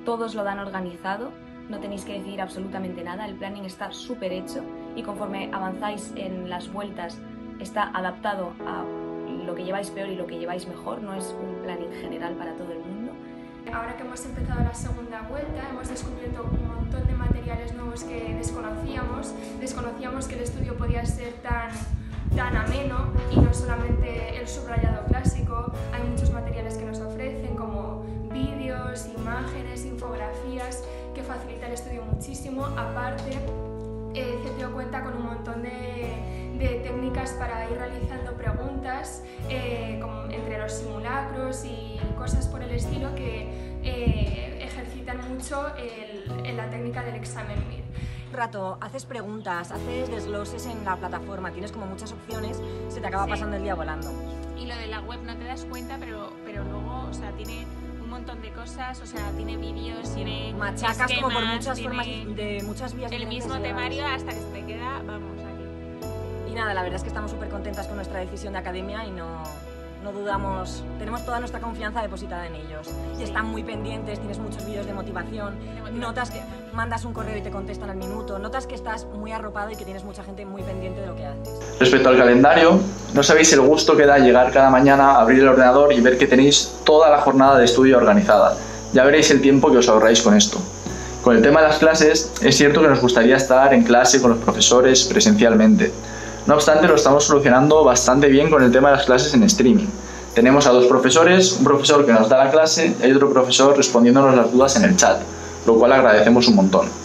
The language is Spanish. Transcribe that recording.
todos lo dan organizado, no tenéis que decidir absolutamente nada, el planning está súper hecho y conforme avanzáis en las vueltas está adaptado a lo que lleváis peor y lo que lleváis mejor, no es un planning general para todo el mundo. Ahora que hemos empezado la segunda vuelta, hemos descubierto un montón de materiales nuevos que desconocíamos. Desconocíamos que el estudio podía ser tan ameno y no solamente el subrayado clásico. Hay muchos materiales que nos ofrecen como vídeos, imágenes, infografías que facilita el estudio muchísimo. Aparte, CTO cuenta con un montón de técnicas para ir realizando preguntas como entre los simulacros y cosas por el estilo que ejercitan mucho la técnica del examen MIR. Un rato haces preguntas, haces desgloses en la plataforma, tienes como muchas opciones, se te acaba pasando el día volando. Y lo de la web no te das cuenta, pero luego, o sea, tiene un montón de cosas, o sea, tiene vídeos, tiene machacas esquemas, como por muchas formas, de muchas vías. El mismo temario hasta que se te queda, vamos, aquí. Y nada, la verdad es que estamos súper contentas con nuestra decisión de academia y no dudamos, tenemos toda nuestra confianza depositada en ellos. Y están muy pendientes, tienes muchos vídeos de motivación, notas que mandas un correo y te contestan al minuto, notas que estás muy arropado y que tienes mucha gente muy pendiente de lo que haces. Respecto al calendario, no sabéis el gusto que da llegar cada mañana, abrir el ordenador y ver que tenéis toda la jornada de estudio organizada. Ya veréis el tiempo que os ahorráis con esto. Con el tema de las clases, es cierto que nos gustaría estar en clase con los profesores presencialmente. No obstante, lo estamos solucionando bastante bien con el tema de las clases en streaming. Tenemos a dos profesores, un profesor que nos da la clase y hay otro profesor respondiéndonos las dudas en el chat, lo cual agradecemos un montón.